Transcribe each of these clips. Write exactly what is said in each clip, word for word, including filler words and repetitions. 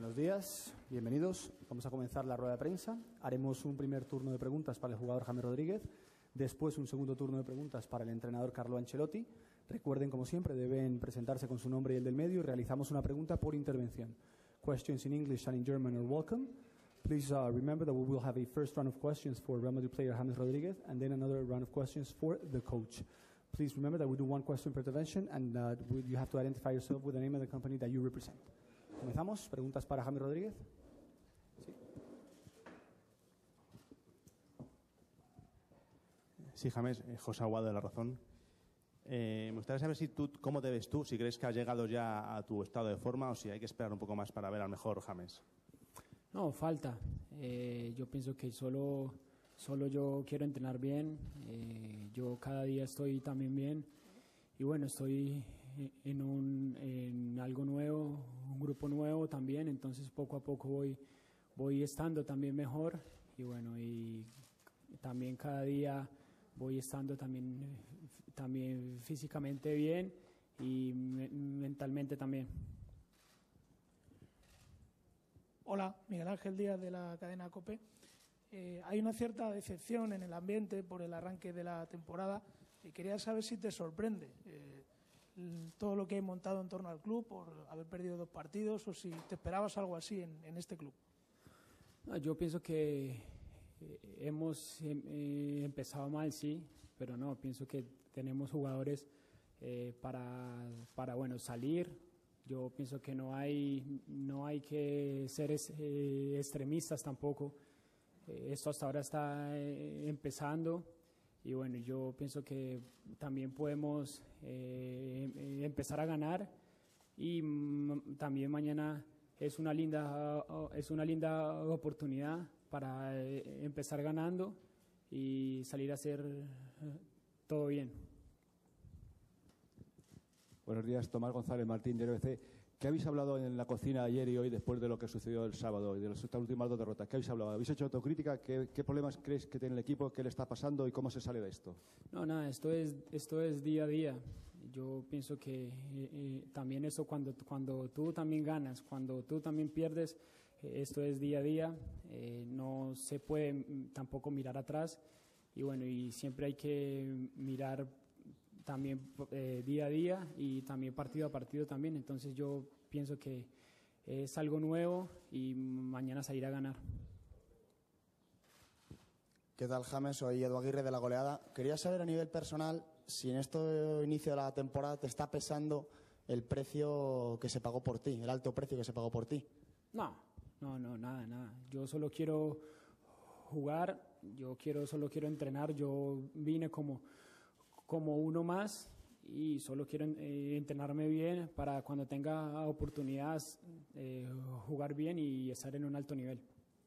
Buenos días, bienvenidos. Vamos a comenzar la rueda de prensa. Haremos un primer turno de preguntas para el jugador James Rodríguez, después un segundo turno de preguntas para el entrenador Carlo Ancelotti. Recuerden, como siempre, deben presentarse con su nombre y el del medio y realizamos una pregunta por intervención. Questions in English and in German are welcome. Please uh, remember that we will have a first round of questions for Real Madrid player James Rodríguez and then another round of questions for the coach. Please remember that we do one question per intervention and uh, we, you have to identify yourself with the name of the company that you represent. Comenzamos. ¿Preguntas para James Rodríguez? Sí. Sí, James, eh, José Aguado de La Razón. Eh, me gustaría saber si tú, cómo te ves tú, si crees que has llegado ya a tu estado de forma o si hay que esperar un poco más para ver al mejor James. No, falta. Eh, yo pienso que solo, solo yo quiero entrenar bien. Eh, yo cada día estoy también bien. Y bueno, estoy en, un, en algo nuevo, un grupo nuevo también. Entonces poco a poco voy, voy estando también mejor. Y bueno, y también cada día voy estando también, también físicamente bien y me, mentalmente también. Hola, Miguel Ángel Díaz de la cadena COPE. Eh, hay una cierta decepción en el ambiente por el arranque de la temporada y quería saber si te sorprende eh, todo lo que he montado en torno al club por haber perdido dos partidos o si te esperabas algo así en, en este club. No, yo pienso que eh, hemos eh, empezado mal, sí, pero no, pienso que tenemos jugadores eh, para, para bueno, salir. Yo pienso que no hay, no hay que ser es, eh, extremistas tampoco. Eh, esto hasta ahora está eh, empezando y bueno, yo pienso que también podemos eh, empezar a ganar y mm, también mañana es una linda, es una linda oportunidad para eh, empezar ganando y salir a hacer eh, todo bien. Buenos días, Tomás González Martín de R B C. ¿Qué habéis hablado en la cocina ayer y hoy después de lo que sucedió el sábado y de las últimas dos derrotas? ¿Qué habéis hablado? ¿Habéis hecho autocrítica? ¿Qué, qué problemas crees que tiene el equipo? ¿Qué le está pasando y cómo se sale de esto? No, nada, esto es, esto es día a día. Yo pienso que eh, eh, también eso cuando, cuando tú también ganas, cuando tú también pierdes, eh, esto es día a día. Eh, no se puede tampoco mirar atrás y bueno, y siempre hay que mirar también eh, día a día y también partido a partido también. Entonces yo pienso que es algo nuevo y mañana salir a ganar. ¿Qué tal, James? Soy Edu Aguirre de La Goleada. Quería saber a nivel personal si en este inicio de la temporada te está pesando el precio que se pagó por ti, el alto precio que se pagó por ti. No, no, no, nada, nada. Yo solo quiero jugar, yo quiero solo quiero entrenar. Yo vine como como uno más y solo quiero eh, entrenarme bien para cuando tenga oportunidades eh, jugar bien y estar en un alto nivel.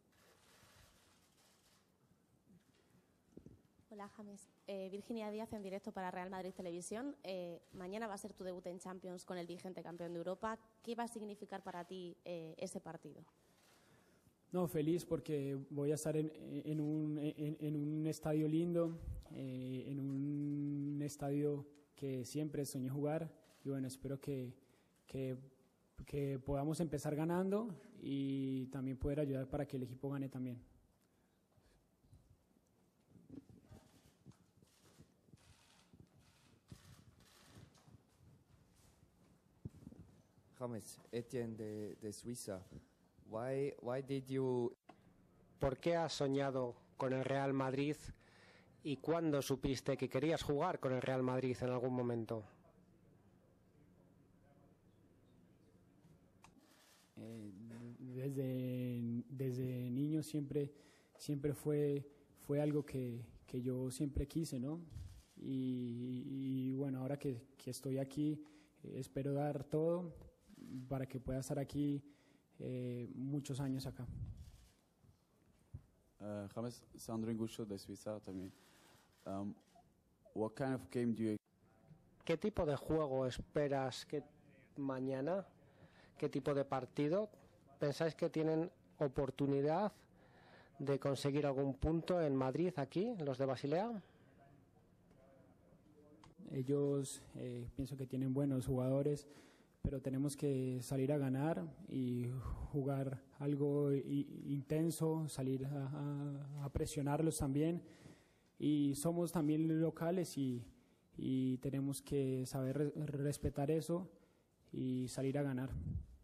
Hola, James. Eh, Virginia Díaz en directo para Real Madrid Televisión. Eh, mañana va a ser tu debut en Champions con el vigente campeón de Europa. ¿Qué va a significar para ti eh, ese partido? No, feliz porque voy a estar en, en, un, en, en un estadio lindo, eh, en un estadio que siempre soñé jugar y bueno, espero que, que, que podamos empezar ganando y también poder ayudar para que el equipo gane también. James, Etienne de, de Suiza. Why, why did you... ¿Por qué has soñado con el Real Madrid y cuándo supiste que querías jugar con el Real Madrid en algún momento? Eh, desde, desde niño siempre, siempre fue, fue algo que, que yo siempre quise, ¿no? Y, y bueno, ahora que, que estoy aquí, eh, espero dar todo para que pueda estar aquí Eh, muchos años acá. Uh, James, Sandro Inguscio de Suiza también. Um, what kind of game do you... ¿Qué tipo de juego esperas que mañana? ¿Qué tipo de partido? ¿Pensáis que tienen oportunidad de conseguir algún punto en Madrid aquí, los de Basilea? Ellos eh, pienso que tienen buenos jugadores, pero tenemos que salir a ganar y jugar algo i- intenso, salir a, a- a presionarlos también. Y somos también locales y, y tenemos que saber re- respetar eso y salir a ganar.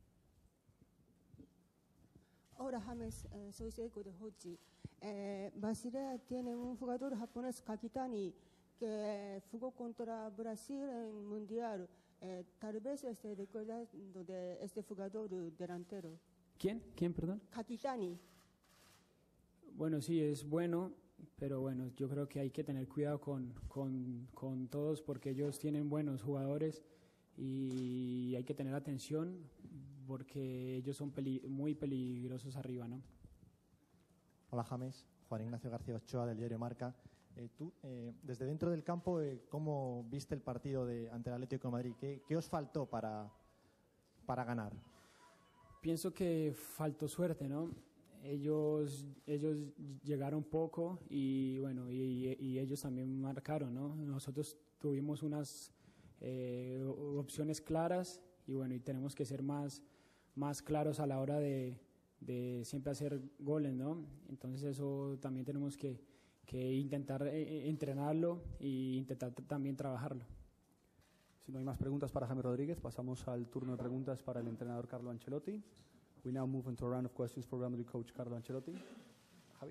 Hola James, eh, soy Seiko de Hochi. Eh, Basilea tiene un jugador japonés, Kakitani, que jugó contra Brasil en el Mundial. Eh, tal vez esté recordando de este jugador delantero. ¿Quién? ¿Quién, perdón? Kakitani. Bueno, sí, es bueno, pero bueno, yo creo que hay que tener cuidado con, con, con todos porque ellos tienen buenos jugadores y hay que tener atención porque ellos son peli- muy peligrosos arriba, ¿no? Hola James, Juan Ignacio García Ochoa del diario Marca. Eh, tú, eh, desde dentro del campo, eh, ¿cómo viste el partido de, ante el Atlético de Madrid? ¿Qué, qué os faltó para, para ganar? Pienso que faltó suerte, ¿no? Ellos, ellos llegaron poco y bueno, y, y ellos también marcaron, ¿no? Nosotros tuvimos unas eh, opciones claras y bueno, y tenemos que ser más, más claros a la hora de, de siempre hacer goles, ¿no? Entonces eso también tenemos que, que intentar eh, entrenarlo e intentar t- también trabajarlo. Si no hay más preguntas para Jaime Rodríguez, pasamos al turno de preguntas para el entrenador Carlo Ancelotti. We now move into a round of questions for Real Madrid coach Carlo Ancelotti. Javi.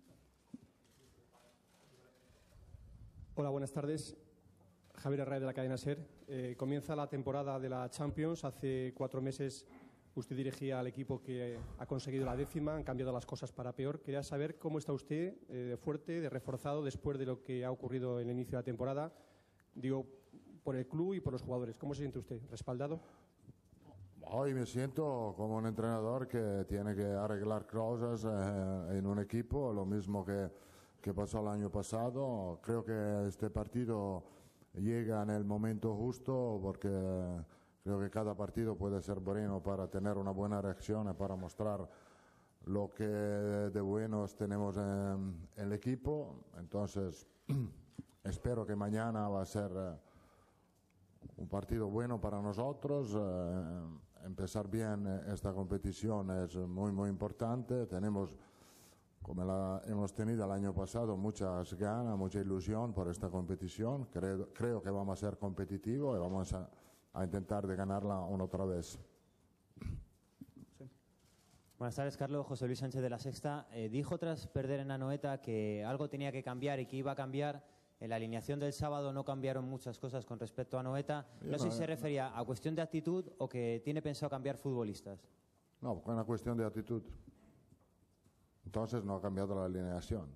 Hola, buenas tardes. Javier Herrera de la cadena SER. Eh, comienza la temporada de la Champions. Hace cuatro meses usted dirigía al equipo que ha conseguido la décima. Han cambiado las cosas para peor. Quería saber cómo está usted, eh, de fuerte, de reforzado, después de lo que ha ocurrido en el inicio de la temporada. Digo, por el club y por los jugadores. ¿Cómo se siente usted? ¿Respaldado? Hoy me siento como un entrenador que tiene que arreglar cosas eh, en un equipo, lo mismo que, que pasó el año pasado. Creo que este partido llega en el momento justo porque creo que cada partido puede ser bueno para tener una buena reacción y para mostrar lo que de buenos tenemos en, en el equipo. Entonces, espero que mañana va a ser eh, un partido bueno para nosotros. Eh, empezar bien esta competición es muy, muy importante. Tenemos, como la hemos tenido el año pasado, muchas ganas, mucha ilusión por esta competición. Creo, creo que vamos a ser competitivos y vamos a, a intentar de ganarla una otra vez. Sí. Buenas tardes, Carlos. José Luis Sánchez de La Sexta. Eh, dijo tras perder en Anoeta que algo tenía que cambiar y que iba a cambiar. En la alineación del sábado no cambiaron muchas cosas con respecto a Anoeta. No sé si se refería a cuestión de actitud o que tiene pensado cambiar futbolistas. No, es una cuestión de actitud. Entonces no ha cambiado la alineación.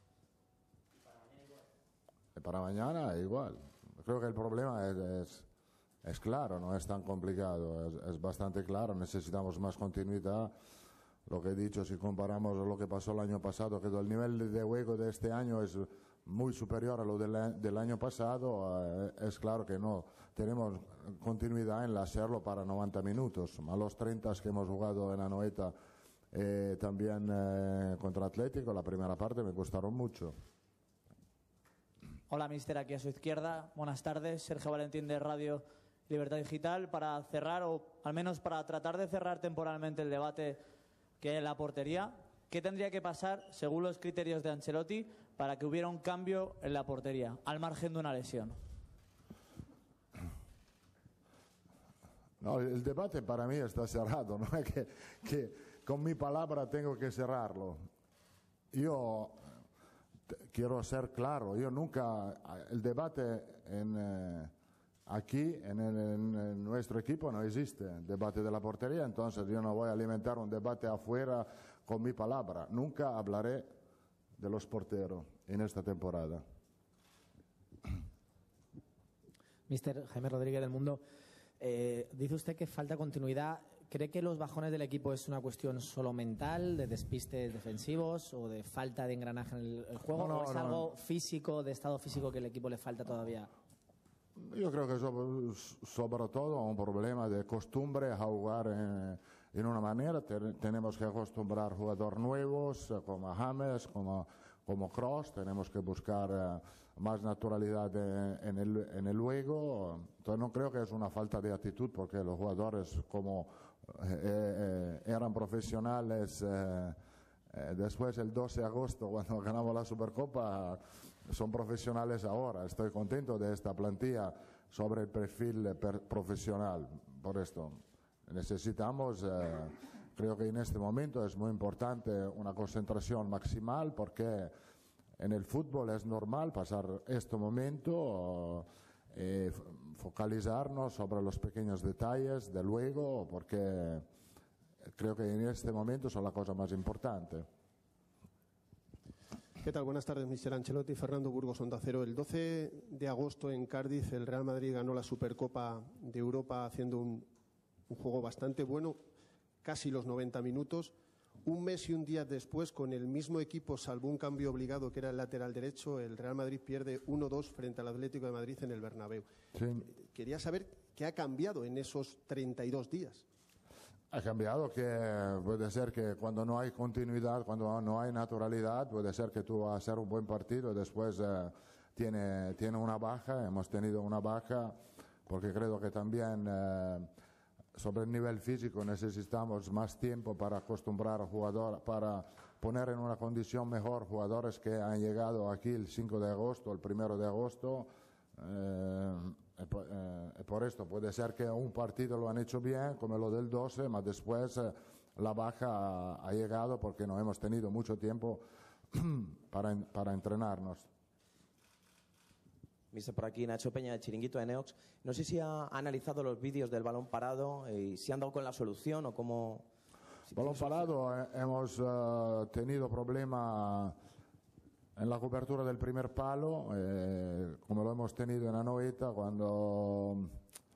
Y para mañana igual. Creo que el problema es, es, es claro, no es tan complicado, es, es bastante claro. Necesitamos más continuidad. Lo que he dicho, si comparamos lo que pasó el año pasado, que el nivel de juego de este año es muy superior a lo del, del año pasado, eh, es claro que no tenemos continuidad en hacerlo para noventa minutos. A los treinta que hemos jugado en Anoeta, eh, también eh, contra Atlético, la primera parte me costaron mucho. Hola, mister, aquí a su izquierda. Buenas tardes, Sergio Valentín de Radio Libertad Digital. Para cerrar, o al menos para tratar de cerrar temporalmente el debate que hay en la portería, ¿qué tendría que pasar, según los criterios de Ancelotti, para que hubiera un cambio en la portería, al margen de una lesión? No, el debate para mí está cerrado, no es que, que con mi palabra tengo que cerrarlo. Yo quiero ser claro, yo nunca, el debate en, eh, aquí en, el, en nuestro equipo no existe, el debate de la portería, entonces yo no voy a alimentar un debate afuera con mi palabra. Nunca hablaré de los porteros en esta temporada. mister Jaime Rodríguez del Mundo, eh, dice usted que falta continuidad. ¿Cree que los bajones del equipo es una cuestión solo mental, de despistes defensivos o de falta de engranaje en el, el juego? No, no, ¿O es no. algo físico, de estado físico, que el equipo le falta todavía? Yo creo que sobre, sobre todo un problema de costumbre a jugar en, en una manera. Ten, tenemos que acostumbrar jugadores nuevos como James, como, como Kroos, tenemos que buscar eh, más naturalidad en, en, el, en el juego. Entonces no creo que es una falta de actitud, porque los jugadores como eh, eh, eran profesionales eh, eh, después el doce de agosto cuando ganamos la Supercopa, son profesionales ahora. Estoy contento de esta plantilla sobre el perfil per profesional. Por esto necesitamos, eh, creo que en este momento es muy importante una concentración maximal, porque en el fútbol es normal pasar este momento, eh, focalizarnos sobre los pequeños detalles del juego, porque creo que en este momento son la cosa más importante. ¿Qué tal? Buenas tardes, mister Ancelotti. Fernando Burgos, Onda Cero. El doce de agosto en Cardiff el Real Madrid ganó la Supercopa de Europa haciendo un, un juego bastante bueno, casi los noventa minutos. Un mes y un día después, con el mismo equipo, salvo un cambio obligado que era el lateral derecho, el Real Madrid pierde uno dos frente al Atlético de Madrid en el Bernabéu. Sí. Quería saber qué ha cambiado en esos treinta y dos días. Ha cambiado, que puede ser que cuando no hay continuidad, cuando no hay naturalidad, puede ser que tú vas a hacer un buen partido y después eh, tiene, tiene una baja. Hemos tenido una baja porque creo que también eh, sobre el nivel físico necesitamos más tiempo para acostumbrar al jugador, para poner en una condición mejor jugadores que han llegado aquí el cinco de agosto, el primero de agosto. Eh, E por, eh, e por esto puede ser que un partido lo han hecho bien, como lo del doce, pero después eh, la baja ha, ha llegado porque no hemos tenido mucho tiempo para, para entrenarnos. Mister, por aquí Nacho Peña, del Chiringuito de Neox. No sé si ha analizado los vídeos del balón parado y si han dado con la solución o cómo... Si balón parado, eh, hemos uh, tenido problemas en la cobertura del primer palo, eh, como lo hemos tenido en Anoeta, cuando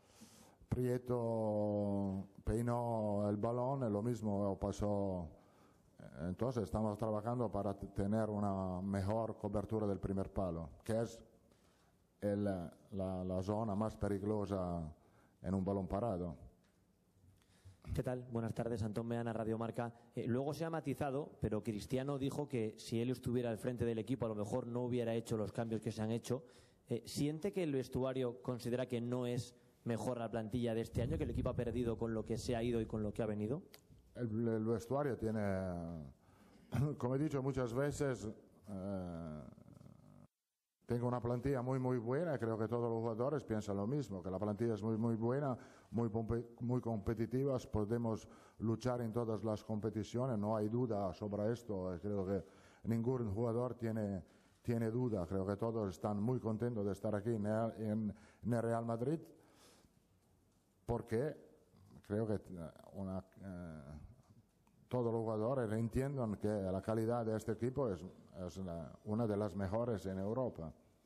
Prieto peinó el balón, lo mismo pasó. Entonces estamos trabajando para tener una mejor cobertura del primer palo, que es el, la, la zona más peligrosa en un balón parado. ¿Qué tal? Buenas tardes, Antón Meana, Radio Marca. Eh, luego se ha matizado, pero Cristiano dijo que si él estuviera al frente del equipo a lo mejor no hubiera hecho los cambios que se han hecho. Eh, ¿Siente que el vestuario considera que no es mejor la plantilla de este año, que el equipo ha perdido con lo que se ha ido y con lo que ha venido? El, el vestuario tiene, como he dicho muchas veces, eh, tengo una plantilla muy muy buena. Creo que todos los jugadores piensan lo mismo, que la plantilla es muy muy buena, muy, muy competitiva, podemos luchar en todas las competiciones, no hay duda sobre esto. Creo que ningún jugador tiene, tiene duda, creo que todos están muy contentos de estar aquí en el, en, en el Real Madrid, porque creo que una, eh, todos los jugadores entienden que la calidad de este equipo es, es la, una de las mejores en Europa.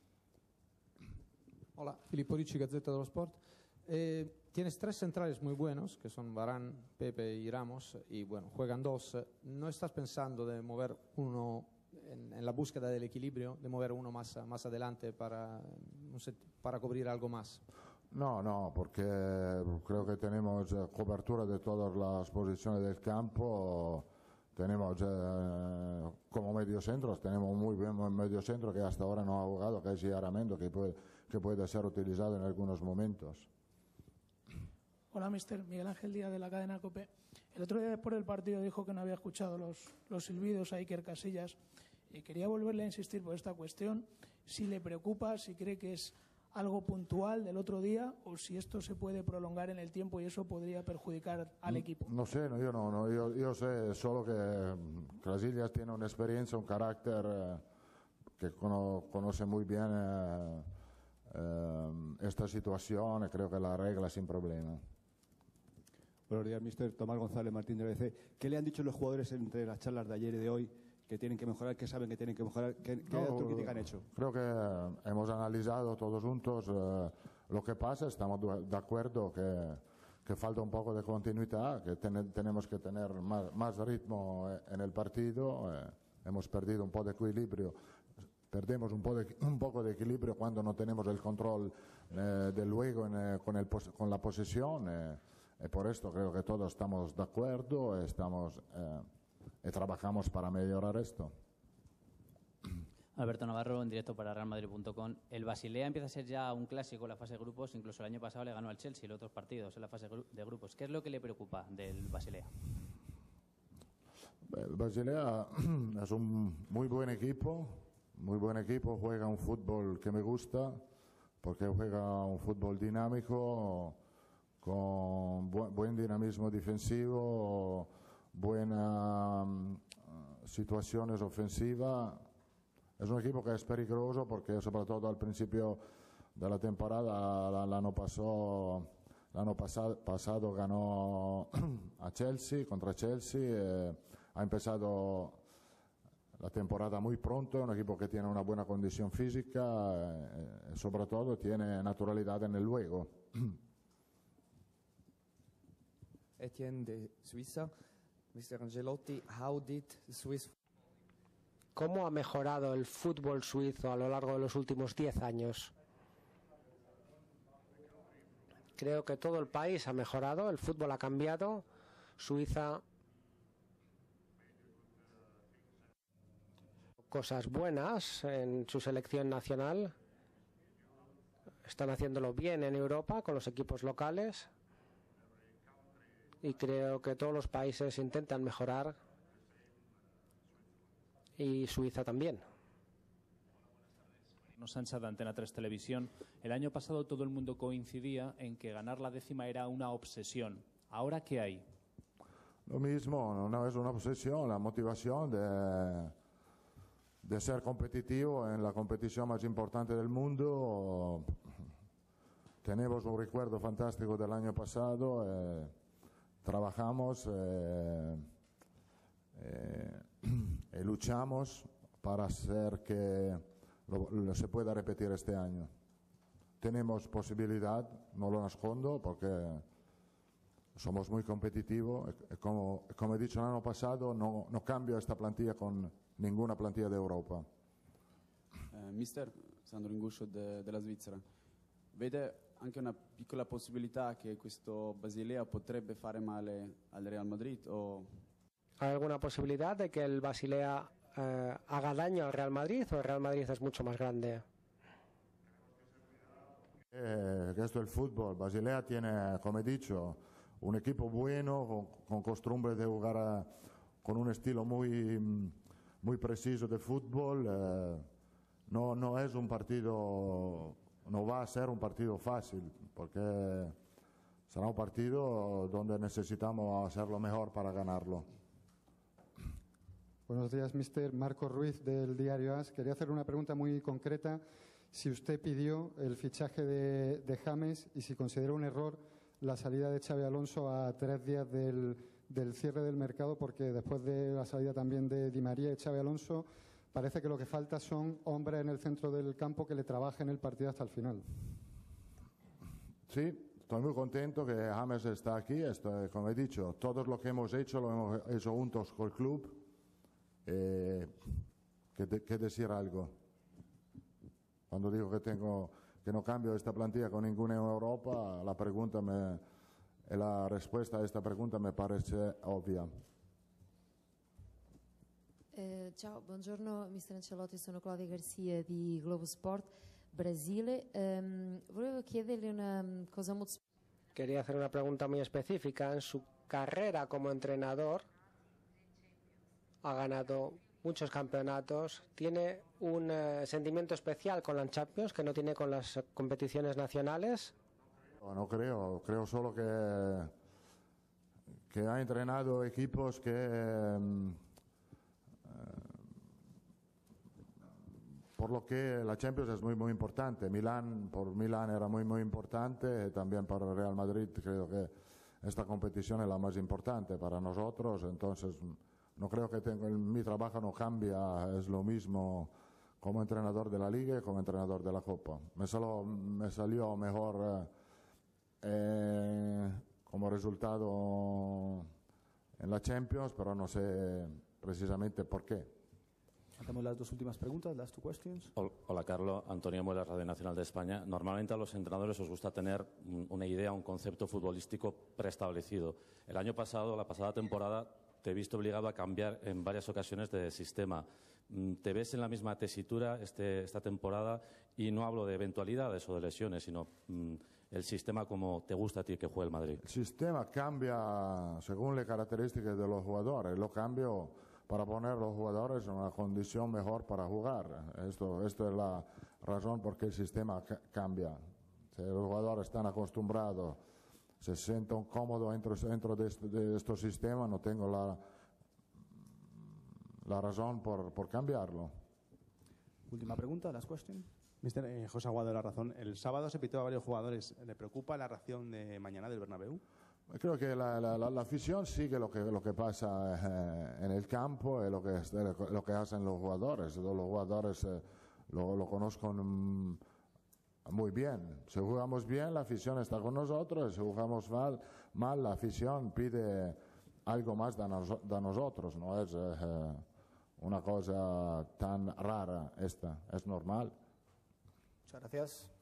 Hola, Filippo Ricci, Gazzetta dello Sport. Eh, tienes tres centrales muy buenos, que son Varane, Pepe y Ramos, y bueno, juegan dos. ¿No estás pensando de mover uno en, en la búsqueda del equilibrio, de mover uno más, más adelante para, no sé, para cubrir algo más? No, no, porque creo que tenemos cobertura de todas las posiciones del campo. Tenemos eh, como mediocentros, tenemos un muy buen mediocentro que hasta ahora no ha jugado, que es Yaramendo, que puede, que puede ser utilizado en algunos momentos. Hola, mister Miguel Ángel Díaz, de la cadena COPE. El otro día después del partido dijo que no había escuchado los, los silbidos a Iker Casillas. Y quería volverle a insistir por esta cuestión, si le preocupa, si cree que es algo puntual del otro día o si esto se puede prolongar en el tiempo y eso podría perjudicar al equipo. No sé, no, yo no, no yo, yo sé solo que Casillas tiene una experiencia, un carácter eh, que cono, conoce muy bien eh, eh, esta situación y creo que la arregla sin problema. Buenos días, mister Tomás González Martín de B B C. ¿Qué le han dicho los jugadores entre las charlas de ayer y de hoy? Que tienen que mejorar, que saben que tienen que mejorar, ¿qué, qué No, autocrítica han hecho? Creo que eh, hemos analizado todos juntos eh, lo que pasa, estamos de acuerdo que, que falta un poco de continuidad, que ten, tenemos que tener más, más ritmo en el partido, eh, hemos perdido un poco de equilibrio, perdemos un, po de, un poco de equilibrio cuando no tenemos el control eh, del juego en, eh, con, el, con la posesión, eh, y por esto creo que todos estamos de acuerdo, estamos... Eh, y trabajamos para mejorar esto. Alberto Navarro, en directo para Real Madrid punto com. El Basilea empieza a ser ya un clásico en la fase de grupos. Incluso el año pasado le ganó al Chelsea los otros partidos en la fase de grupos. ¿Qué es lo que le preocupa del Basilea? El Basilea es un muy buen equipo, muy buen equipo, juega un fútbol que me gusta, porque juega un fútbol dinámico, con bu buen dinamismo defensivo, buenas um, situaciones ofensivas. Es un equipo que es peligroso porque sobre todo al principio de la temporada, el año pasado, el año pasado, pasado ganó a Chelsea, contra Chelsea, eh, ha empezado la temporada muy pronto, un equipo que tiene una buena condición física y eh, sobre todo tiene naturalidad en el juego. Etienne de Suiza. mister Ancelotti, how did the Swiss... ¿Cómo ha mejorado el fútbol suizo a lo largo de los últimos diez años? Creo que todo el país ha mejorado, el fútbol ha cambiado. Suiza, cosas buenas en su selección nacional. Están haciéndolo bien en Europa con los equipos locales. Y creo que todos los países intentan mejorar. Y Suiza también. Sancha de Antena tres Televisión. El año pasado todo el mundo coincidía en que ganar la décima era una obsesión. ¿Ahora qué hay? Lo mismo, no es una obsesión, la motivación de, de ser competitivo en la competición más importante del mundo. Tenemos un recuerdo fantástico del año pasado, eh, trabajamos eh, eh, y luchamos para hacer que lo, lo se pueda repetir este año. Tenemos posibilidad, no lo escondo, porque somos muy competitivos. Como, como he dicho el año pasado, no, no cambio esta plantilla con ninguna plantilla de Europa. Eh, mister Sandro Inguscio de, della Svizzera, vede anche una piccola possibilità che questo Basilea potrebbe fare male al Real Madrid? O... ¿Hay alguna posibilidad de que el Basilea eh, haga daño al Real Madrid o el Real Madrid es mucho más grande? Eh, esto es el fútbol. Basilea tiene, como he dicho, un equipo bueno, con, con costumbre de jugar a, con un estilo muy, muy preciso de fútbol. Eh, no, no es un partido, no va a ser un partido fácil, porque será un partido donde necesitamos hacerlo mejor para ganarlo. Buenos días, mister Marco Ruiz del diario AS. Quería hacer una pregunta muy concreta. Si usted pidió el fichaje de, de James y si considera un error la salida de Xabi Alonso a tres días del, del cierre del mercado, porque después de la salida también de Di María y Xabi Alonso, parece que lo que falta son hombres en el centro del campo que le trabajen el partido hasta el final. Sí, estoy muy contento que James está aquí. Estoy, como he dicho, todo lo que hemos hecho lo hemos hecho juntos con el club. Eh, ¿qué, de, ¿Qué decir algo? Cuando digo que tengo que no cambio esta plantilla con ninguna en Europa, la pregunta me, la respuesta a esta pregunta me parece ovvia. Eh, ciao, buongiorno mister Ancelotti, sono Claudia Garcia di Globo Sport Brasile. Um, volevo chiederle una cosa molto... Quería hacer una pregunta muy específica. En su carrera como entrenador ha ganado muchos campeonatos. ¿Tiene un eh, sentimiento especial con la Champions que no tiene con las competiciones nacionales? No, no creo, creo solo que, que ha entrenado equipos que eh, por lo que la Champions es muy muy importante. Milán, por Milán era muy muy importante, también para el Real Madrid creo que esta competición es la más importante para nosotros, entonces no creo que tengo, mi trabajo no cambia, es lo mismo como entrenador de la Liga y como entrenador de la Copa. Me, solo, me salió mejor eh, como resultado en la Champions, pero no sé precisamente por qué. Hacemos las dos últimas preguntas, las two questions. Hola, Carlos. Antonio Muela, Radio Nacional de España. Normalmente a los entrenadores os gusta tener una idea, un concepto futbolístico preestablecido. El año pasado, la pasada temporada, te he visto obligado a cambiar en varias ocasiones de sistema. mm, ¿te ves en la misma tesitura este, esta temporada? Y no hablo de eventualidades o de lesiones, sino mm, el sistema como te gusta a ti que juegue el Madrid. El sistema cambia según las características de los jugadores. Lo cambio para poner a los jugadores en una condición mejor para jugar. Esto, esto es la razón por qué el sistema ca cambia. Si los jugadores están acostumbrados, se sienten cómodos dentro, dentro de, este, de este sistema, no tengo la, la razón por, por cambiarlo. Última pregunta, last question. Mister eh, José Aguado de La Razón. El sábado se pitó a varios jugadores. ¿Le preocupa la reacción de mañana del Bernabéu? Creo que la, la, la, la afición sigue lo que, lo que pasa eh, en el campo y lo que, lo que hacen los jugadores. Los jugadores eh, lo, lo conozco mm, muy bien. Si jugamos bien, la afición está con nosotros. Si jugamos mal, mal la afición pide algo más de, nos, de nosotros. No es eh, una cosa tan rara esta, es normal. Muchas gracias.